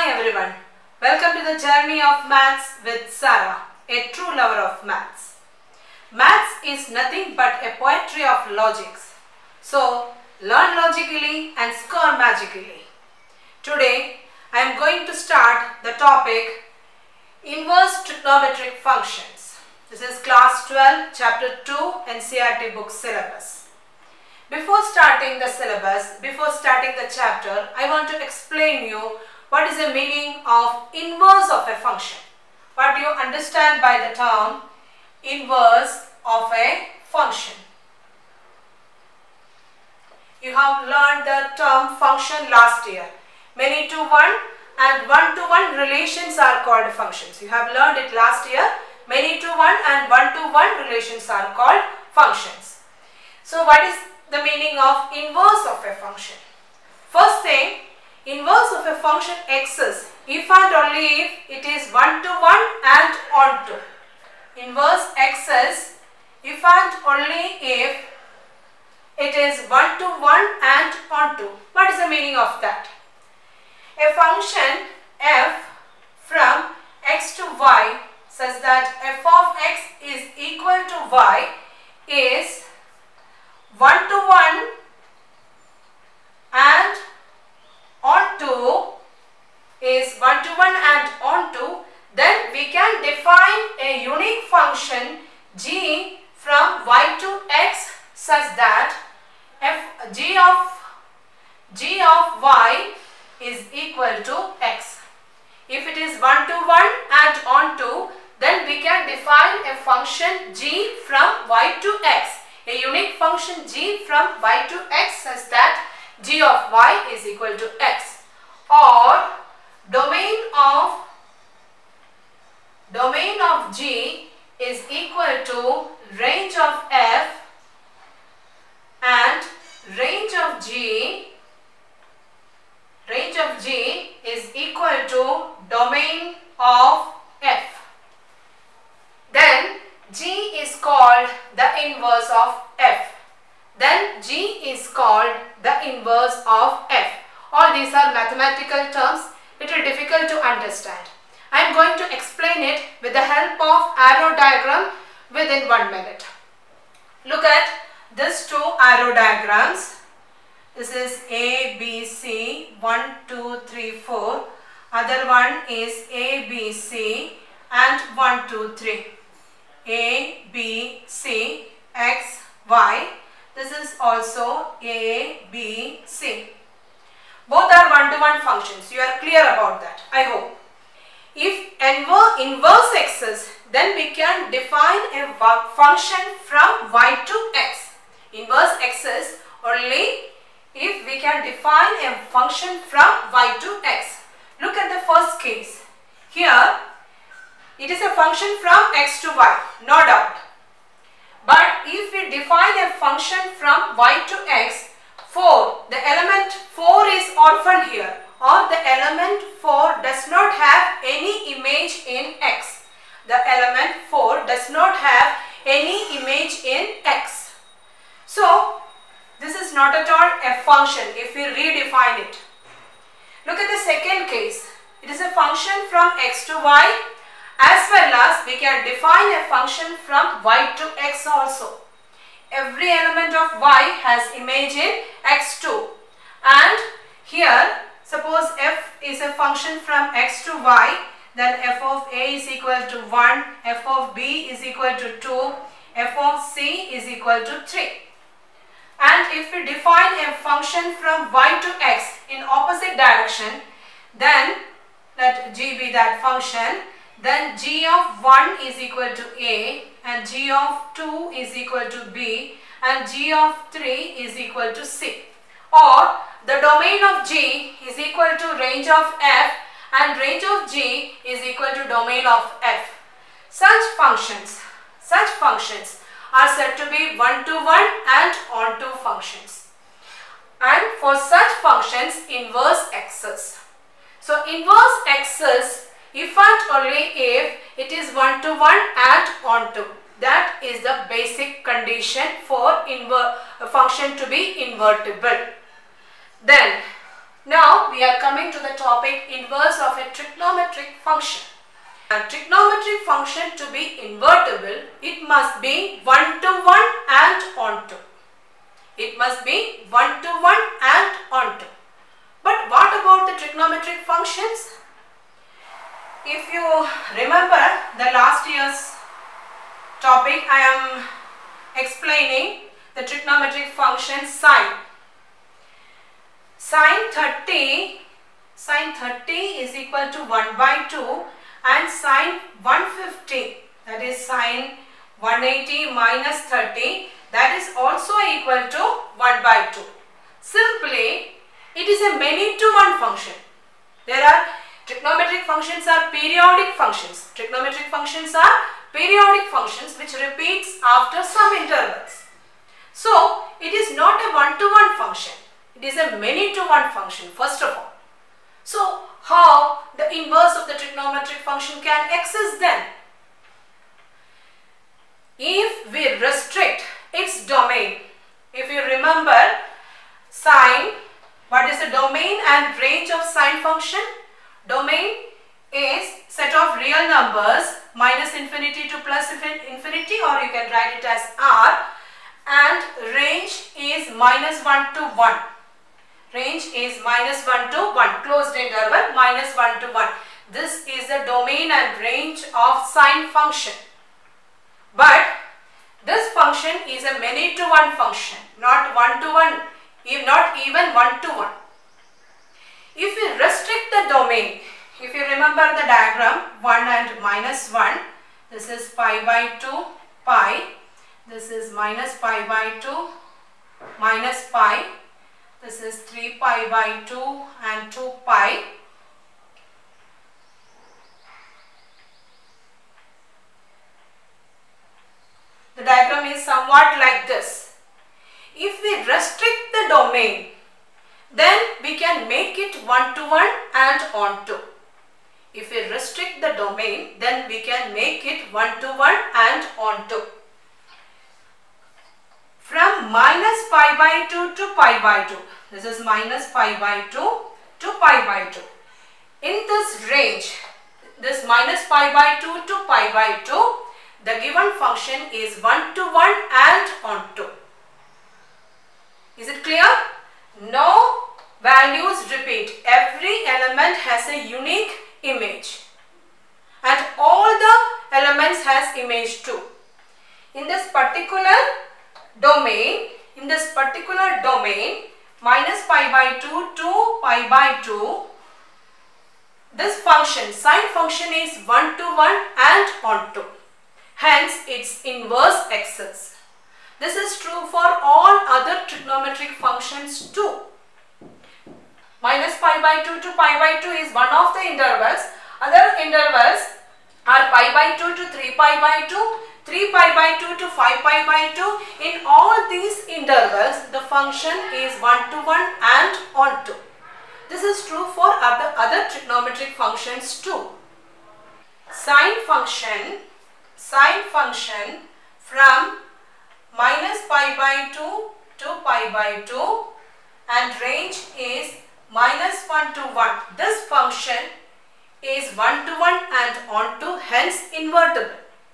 Hi everyone, welcome to the journey of maths with Sarah, a true lover of maths. Maths is nothing but a poetry of logics. So, learn logically and score magically. Today, I am going to start the topic Inverse Trigonometric Functions. This is class 12, chapter 2 NCERT book syllabus. Before starting the syllabus, before starting the chapter, I want to explain you what is the meaning of inverse of a function. What do you understand by the term inverse of a function? You have learned the term function last year. Many to one and one to one relations are called functions. You have learned it last year. Many to one and one to one relations are called functions. So what is the meaning of inverse of a function? First thing, inverse of a function exists if and only if it is one to one and onto. Inverse exists if and only if it is one to one and onto. What is the meaning of that? A function f from x to y such that f of x is equal to y is one to one and onto is one to one and onto, then we can define a unique function g from y to x such that g of y is equal to x. If it is one to one and onto, then we can define a function g from y to x, a unique function g from y to x such that g of y is equal to x, or domain of g is equal to range of f and range of g is equal to domain of f. Then g is called the inverse of f. Then g is called the inverse of f. All these are mathematical terms, little difficult to understand. I am going to explain it with the help of arrow diagram within 1 minute. Look at these two arrow diagrams. This is A, B, C, 1, 2, 3, 4. Other one is A, B, C and 1, 2, 3. A, B, C, X, Y. This is also A, B, C. Both are one-to-one functions. You are clear about that, I hope. If inverse exists, then we can define a function from y to x. Inverse exists only if we can define a function from y to x. Look at the first case. Here, it is a function from x to y, no doubt. But if we define a function from y to x, 4, the element 4 is orphaned here, or the element 4 does not have any image in x. The element 4 does not have any image in x. So, this is not at all a function if we redefine it. Look at the second case. It is a function from x to y, as well as we can define a function from y to x also. Every element of y has image in x2, and here suppose f is a function from x to y, then f of a is equal to 1, f of b is equal to 2, f of c is equal to 3. And if we define a function from y to x in opposite direction, then let g be that function, then g of 1 is equal to a and g of 2 is equal to b and g of 3 is equal to c. Or the domain of g is equal to range of f and range of g is equal to domain of f. Such functions are said to be one-to-one and onto functions. And for such functions, inverse exists. So inverse exists if and only if it is one-to-one and onto. That is the basic condition for a function to be invertible. Then Now we are coming to the topic inverse of a trigonometric function. A trigonometric function to be invertible, it must be 1 to 1 and onto. It must be 1 to 1 and onto. But what about the trigonometric functions? If you remember the last year's topic, I am explaining the trigonometric function sine. Sine 30 is equal to 1 by 2 and sine 150, that is sine 180 minus 30, that is also equal to 1 by 2. Simply, it is a many to one function. Trigonometric functions are periodic functions. Trigonometric functions are periodic functions which repeats after some intervals. So, it is not a one-to-one function. It is a many-to-one function, first of all. So, how the inverse of the trigonometric function can exist then? If we restrict its domain, if you remember sine, what is the domain and range of sine function? Domain is set of real numbers minus infinity to plus infinity, or you can write it as r, and range is minus 1 to 1. Range is minus 1 to 1, closed interval minus 1 to 1. This is the domain and range of sine function. But this function is a many to one function, not 1 to 1, not even 1 to 1. If we restrict the domain, if you remember the diagram 1 and minus 1, this is pi by 2 pi, this is minus pi by 2 minus pi, this is 3 pi by 2 and 2 pi. The diagram is somewhat like this. If we restrict the domain, then we can make it 1 to 1 and onto. If we restrict the domain, then we can make it 1 to 1 and onto. From minus pi by 2 to pi by 2. This is minus pi by 2 to pi by 2. In this range, this minus pi by 2 to pi by 2, the given function is 1 to 1 and onto. Is it clear? No values repeat. Every element has a unique image. And all the elements has image too. In this particular domain, minus pi by 2 to pi by 2, this function, sine function is 1 to 1 and onto. Hence, its inverse exists. This is true for all other trigonometric functions too. Minus pi by 2 to pi by 2 is one of the intervals. Other intervals are pi by 2 to 3 pi by 2, 3 pi by 2 to 5 pi by 2. In all these intervals, the function is 1 to 1 and onto. This is true for other trigonometric functions too. Sine function from minus pi by 2 to pi by 2 and range is minus 1 to 1. This function is 1 to 1 and onto, hence invertible.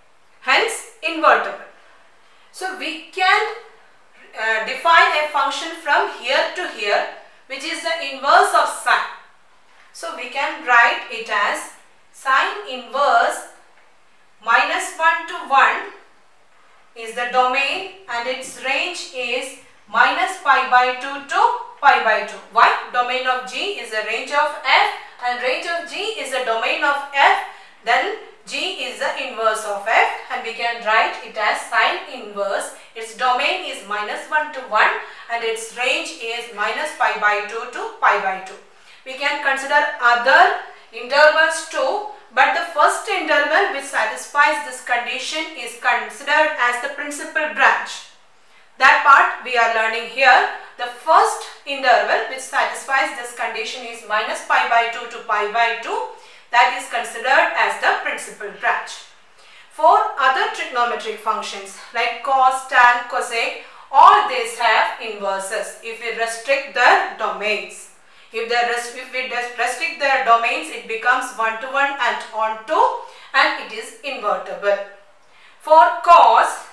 So we can define a function from here to here, which is the inverse of sine. So we can write it as sine inverse minus 1 to 1 is the domain and its range is minus pi by 2 to pi by 2. Why? Domain of G is the range of f and range of G is the domain of f. Then G is the inverse of f and we can write it as sine inverse. Its domain is minus 1 to 1 and its range is minus pi by 2 to pi by 2. We can consider other intervals too, but the first interval which satisfies this condition is considered as the principal branch. That part we are learning here. The first interval which satisfies this condition is minus pi by 2 to pi by 2. That is considered as the principal branch. For other trigonometric functions like cos, tan, cosec, all these have inverses if we restrict the domains. If we restrict their domains, it becomes 1 to 1 and onto, and it is invertible. For cos,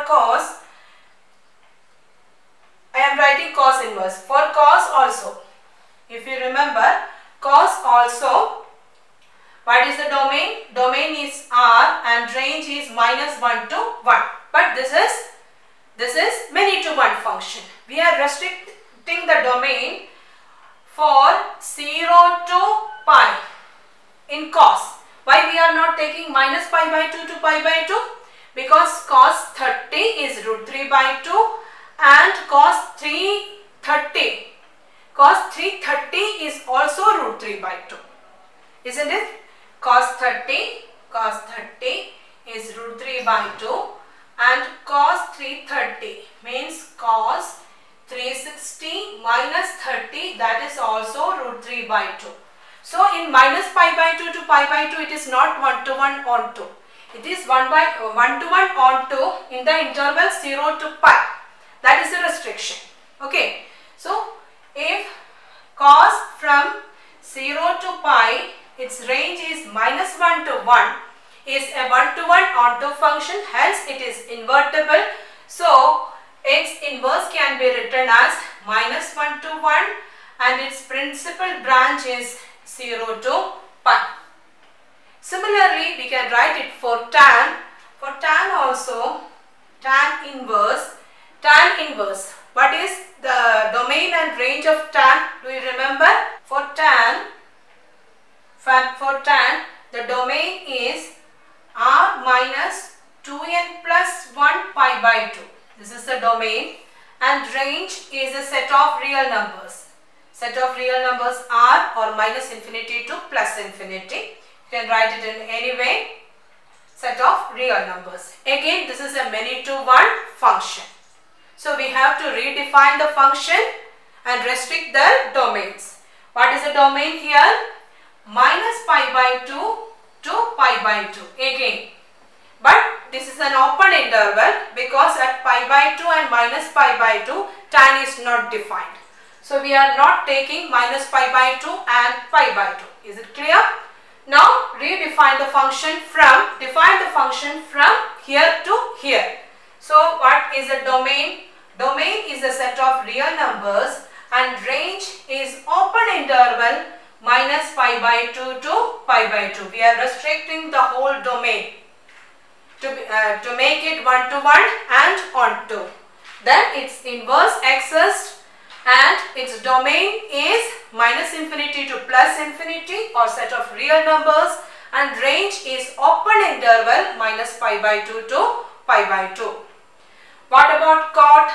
I am writing cos inverse. For cos also, if you remember, cos also, what is the domain? Domain is R and range is -1 to 1. But this is many to 1 function. We are restricting the domain for 0 to pi in cos. Why we are not taking -pi/2 to pi/2? Because cos 30 is √3/2 and cos 330 is also √3/2. Isn't it? Cos 30 is √3/2 and cos 330 means cos 360 minus 30, that is also √3/2. So in -pi/2 to pi/2 it is not 1 to 1 onto. It is 1 to 1 onto in the interval 0 to pi. That is the restriction. Okay. So if cos from 0 to pi, its range is -1 to 1, is a 1 to 1 onto function, hence it is invertible. So its inverse can be written as -1 to 1 and its principal branch is 0 to pi. Similarly, we can write it for tan. For tan also, tan inverse. What is the domain and range of tan? Do you remember? For tan, the domain is R minus 2n plus 1 pi/2. This is the domain, and range is a set of real numbers. Set of real numbers R or -infinity to +infinity. You can write it in any way. Set of real numbers. Again, this is a many to 1 function. So we have to redefine the function and restrict the domains. What is the domain here? -pi/2 to pi/2 again. But this is an open interval because at pi/2 and -pi/2 tan is not defined. So we are not taking -pi/2 and pi/2. Is it clear? Now define the function from here to here. So what is the domain? Domain is a set of real numbers and range is open interval -pi/2 to pi/2. We are restricting the whole domain to make it 1 to 1 and onto. Then its inverse exists and its domain is -infinity to +infinity or set of real numbers, and range is open interval -pi/2 to pi/2. What about cot?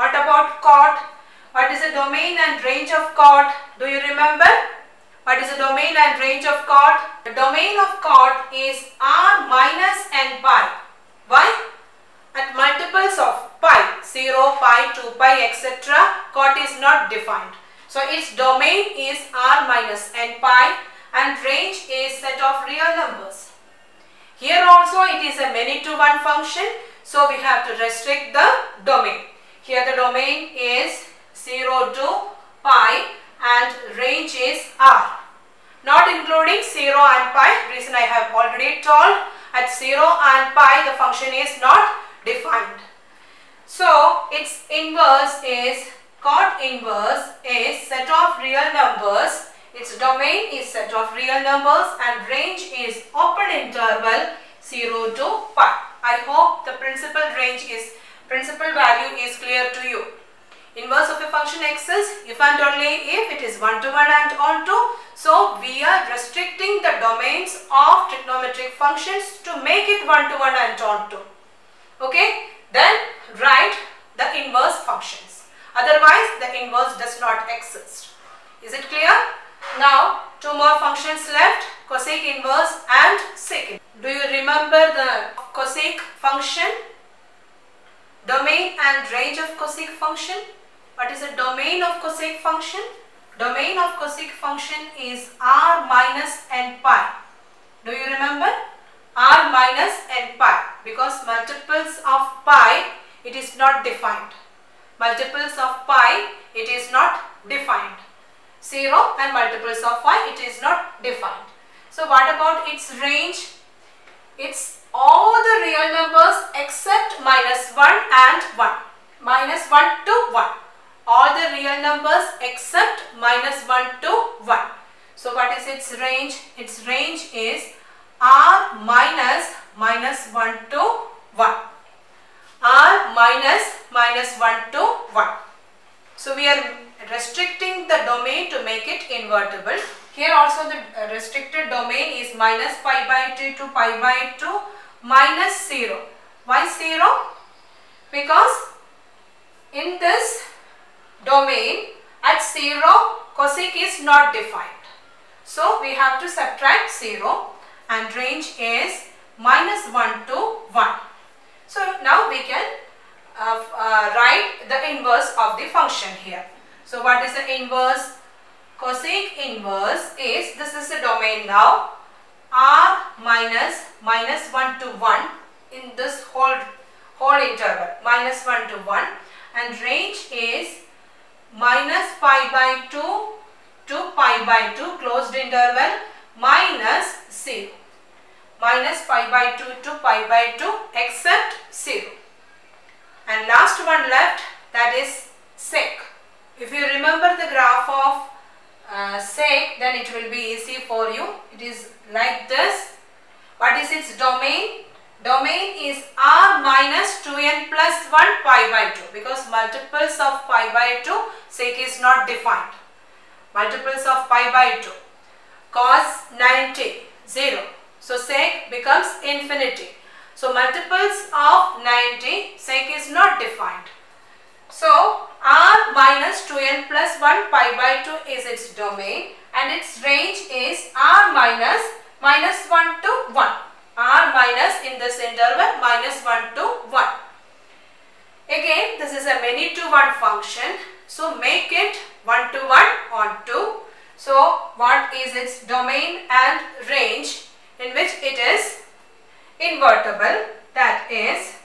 What is the domain and range of cot? Do you remember? What is the domain and range of cot? The domain of cot is R minus n pi. Why? At multiples of pi, 0, pi, 2 pi, etc., cot is not defined. So its domain is R minus n pi and range is set of real numbers. Here also it is a many to 1 function, so we have to restrict the domain. Here the domain is 0 to pi and range is R. Not including 0 and pi, reason I have already told. At 0 and pi the function is not defined. So its inverse is, cot inverse is set of real numbers. Its domain is set of real numbers and range is open interval 0 to pi. I hope the principal value is clear to you. Inverse of a function exists if and only if it is 1 to 1 and onto. So we are restricting the domains of trigonometric functions to make it 1 to 1 and onto. Okay, then write the inverse functions. Otherwise the inverse does not exist. Is it clear? Now 2 more functions left, cosec inverse and sec. Do you remember the cosec function? Domain and range of cosec function. What is the domain of cosec function? Domain of cosec function is R minus n pi. Do you remember? R minus n pi, because multiples of pi it is not defined. Multiples of pi it is not defined. 0 and multiples of 5, it is not defined. So what about its range? It's all the real numbers except minus 1 and 1. Minus 1 to 1. All the real numbers except minus 1 to 1. So what is its range? Its range is r minus 1 to 1. R minus 1 to 1. So we are restricting the domain to make it invertible. Here also the restricted domain is minus pi by 2 to pi by 2 minus 0. Why 0? Because in this domain at 0 cosec is not defined. So we have to subtract 0 and range is minus 1 to 1. So now we can write the inverse of the function here. So what is the inverse? Cosec inverse is, this is the domain now, r minus 1 to 1 in this whole interval, minus 1 to 1, and range is minus pi by 2 to pi by 2 closed interval minus 0. Minus pi by 2 to pi by 2 except 0. And last one left, that is sec. If you remember the graph of sec, then it will be easy for you. It is like this. What is its domain? Domain is r minus 2n plus 1 pi by 2, because multiples of pi by 2 sec is not defined. Multiples of pi by 2. Cos 90, 0. So sec becomes infinity. So multiples of 90, sec is not defined. So r minus 2n plus 1 pi by 2 is its domain, and its range is r minus 1 to 1. R minus in this interval minus 1 to 1. Again, this is a many to 1 function. So make it 1 to 1 on 2. So what is its domain and range in which it is invertible? That is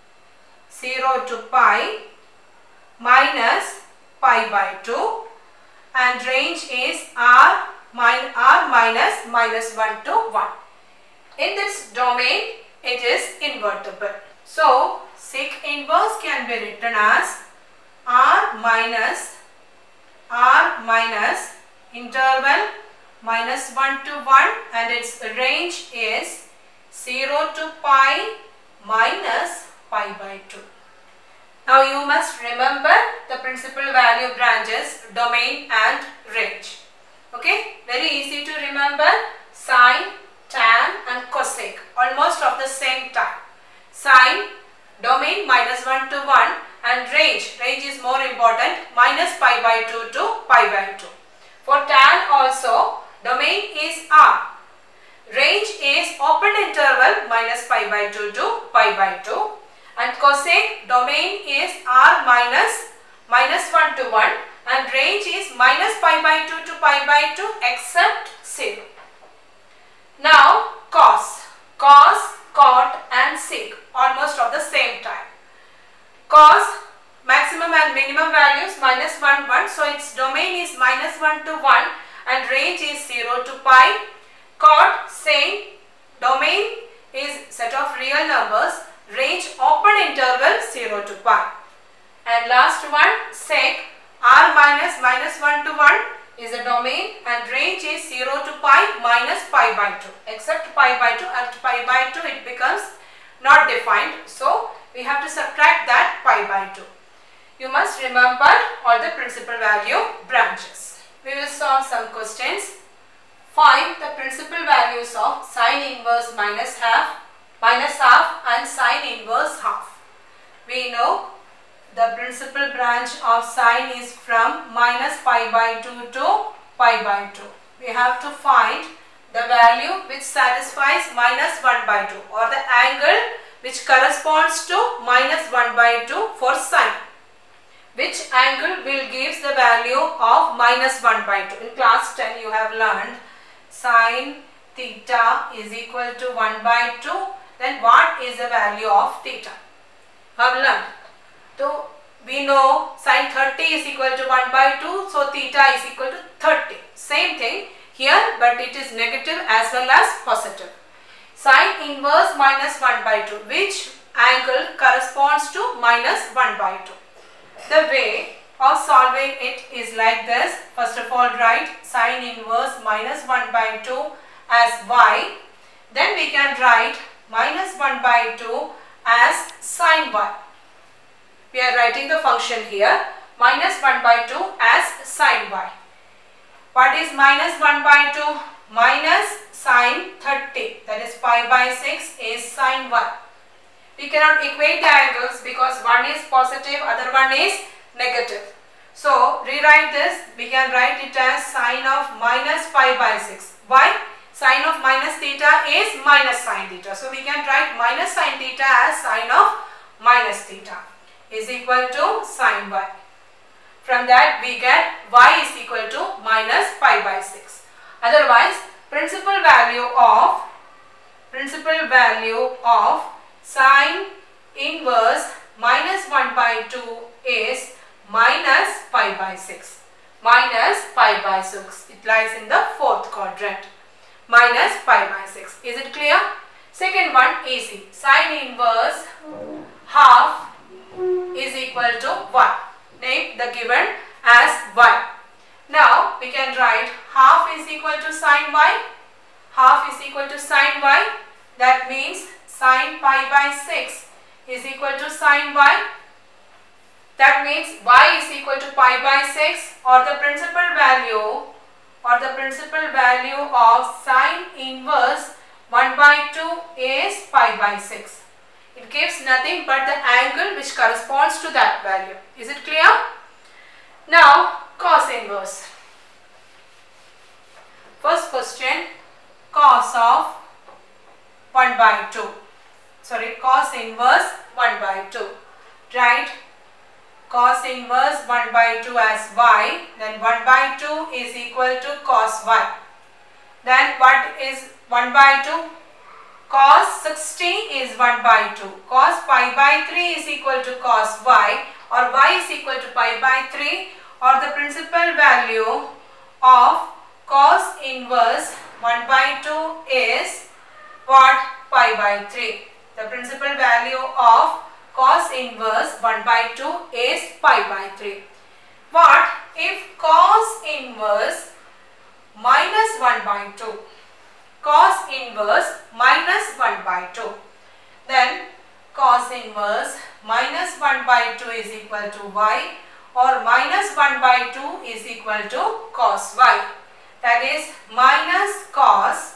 0 to pi minus pi by 2, and range is r minus 1 to 1. In this domain, it is invertible. So sec inverse can be written as r minus interval minus 1 to 1, and its range is 0 to pi minus pi by 2. Now you must remember the principal value branches, domain and range. Okay, very easy to remember. Sine, tan and cosec, almost of the same type. Sine, domain minus 1 to 1, and range is more important, minus pi by 2 to pi by 2. For tan also, domain is r. Range is open interval minus pi by 2 to pi by 2. And cosec, domain is r minus 1 to 1, and range is minus pi by 2 to pi by 2 except 0. Now cos, cot and sec, almost of the same type. Cos, maximum and minimum values minus 1, 1. So its domain is minus 1 to 1 and range is 0 to pi. Cot, same, domain is set of real numbers, range open interval 0 to pi. And last one, sec, r minus 1 to 1 is a domain, and range is 0 to pi minus pi by 2. Except pi by 2, at pi by 2 it becomes not defined. So we have to subtract that pi by 2. You must remember all the principal value branches. We will solve some questions. Find the principal values of sine inverse minus half and sine inverse half. We know the principal branch of sine is from minus pi by 2 to pi by 2. We have to find the value which satisfies minus 1 by 2, or the angle which corresponds to minus 1 by 2 for sine. Which angle will give the value of minus 1 by 2? In class 10 you have learned sine theta is equal to 1 by 2. Then what is the value of theta? Have learned. So we know sin 30 is equal to 1 by 2, so theta is equal to 30. Same thing here, but it is negative as well as positive. Sin inverse minus 1 by 2, which angle corresponds to minus 1 by 2. The way of solving it is like this. First of all, write sin inverse minus 1 by 2 as y. Then we can write minus 1 by 2 as sin y. We are writing the function here, minus 1 by 2 as sin y. What is minus 1 by 2? Minus sin 30, that is pi by 6 is sin y. We cannot equate the angles because one is positive, other one is negative. So rewrite this, we can write it as sin of minus pi by 6. Why? Sin of minus theta is minus sin theta. So we can write minus sin theta as sin of minus theta is equal to sin y. From that we get y is equal to minus pi by 6. Otherwise, principal value of sin inverse minus 1 by 2 is minus pi by 6. Minus pi by 6. It lies in the fourth quadrant. Minus pi by 6. Is it clear? Second one, easy. Sin inverse half is equal to 1. Name the given as y. Now we can write half is equal to sin y. Half is equal to sin y. That means sin pi by 6 is equal to sin y. That means y is equal to pi by 6, or the principal value of sin inverse 1 by 2 is pi by 6. It gives nothing but the angle which corresponds to that value. Is it clear? Now cos inverse. First question, cos of 1 by 2. Sorry, cos inverse 1 by 2. Write cos inverse 1 by 2 as y. Then 1 by 2 is equal to cos y. Then what is 1 by 2? Cos 60 is 1 by 2. Cos pi by 3 is equal to cos y, or y is equal to pi by 3, or the principal value of cos inverse 1 by 2 is what? Pi by 3. The principal value of cos inverse 1 by 2 is pi by 3. What if cos inverse minus 1 by 2? Cos inverse minus 1 by 2. Then cos inverse minus 1 by 2 is equal to y, or minus 1 by 2 is equal to cos y. That is minus cos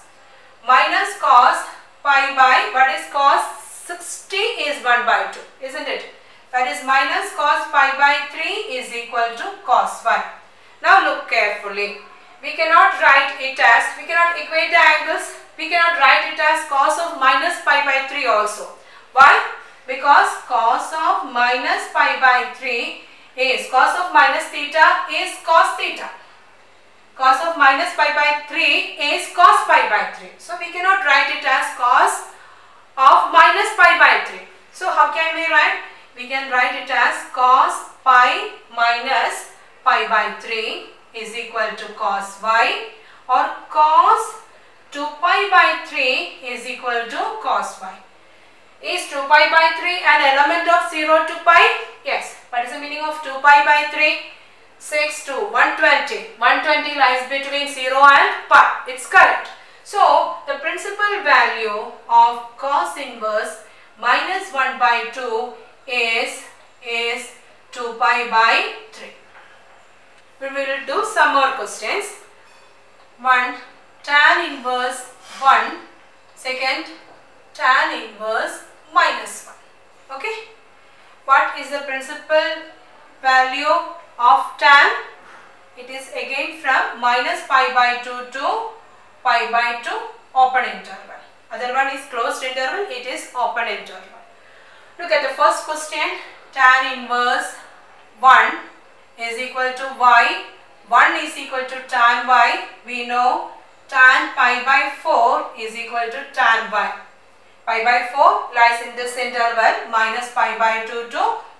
pi by, what is cos 60 is 1 by 2, isn't it? That is minus cos pi by 3 is equal to cos y. Now look carefully. We cannot equate the angles. We cannot write it as cos of minus pi by 3 also. Why? Because cos of minus pi by 3 is, cos of minus theta is cos theta. Cos of minus pi by 3 is cos pi by 3. So we cannot write it as cos of minus pi by 3. So how can we write? We can write it as cos pi minus pi by 3 is equal to cos y, or cos 2 pi by 3 is equal to cos y. Is 2 pi by 3 an element of 0 to pi? Yes. What is the meaning of 2 pi by 3? 6 to 120. 120 lies between 0 and pi. It's correct. So the principal value of cos inverse minus 1 by 2 is 2 pi by 3. We will do some more questions. 1. Tan inverse 1. Second, tan inverse minus 1. Okay. What is the principal value of tan? It is again from minus pi by 2 to pi by 2, open interval. Other one is closed interval, it is open interval. Look at the first question. Tan inverse 1 is equal to y. 1 is equal to tan y. We know tan pi by 4 is equal to tan y. Pi by 4 lies in this interval minus pi by 2 to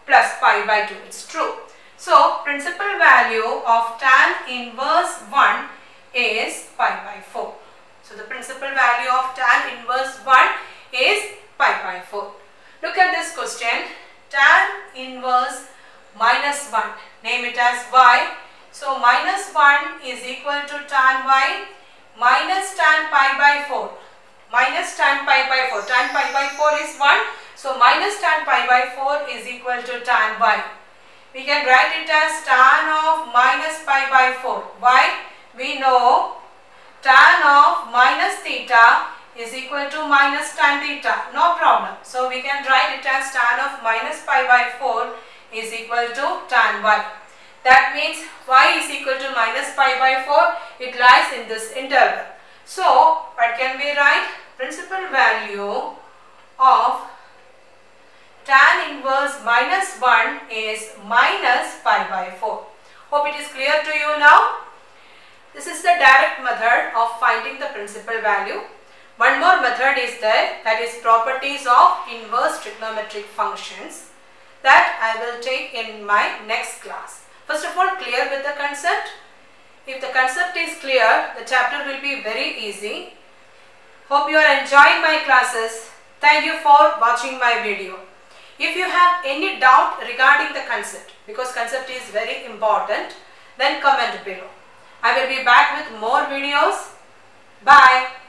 plus pi by 2. It's true. So principal value of tan inverse 1 is pi by 4. So the principal value of tan inverse 1 is pi by 4. Look at this question. Tan inverse minus 1. Name it as y. So minus 1 is equal to tan y minus tan pi by 4. Minus tan pi by 4. Tan pi by 4 is 1. So minus tan pi by 4 is equal to tan y. We can write it as tan of minus pi by 4. Why? We know tan of minus theta is equal to minus tan theta. No problem. So we can write it as tan of minus pi by 4 is equal to tan y. That means y is equal to minus pi by 4. It lies in this interval. So what can we write? Principal value of tan inverse minus 1 is minus pi by 4. Hope it is clear to you now. This is the direct method of finding the principal value. One more method is there, that is properties of inverse trigonometric functions, that I will take in my next class. First of all, clear with the concept. If the concept is clear, the chapter will be very easy. Hope you are enjoying my classes. Thank you for watching my video. If you have any doubt regarding the concept, because concept is very important, then comment below. I will be back with more videos. Bye.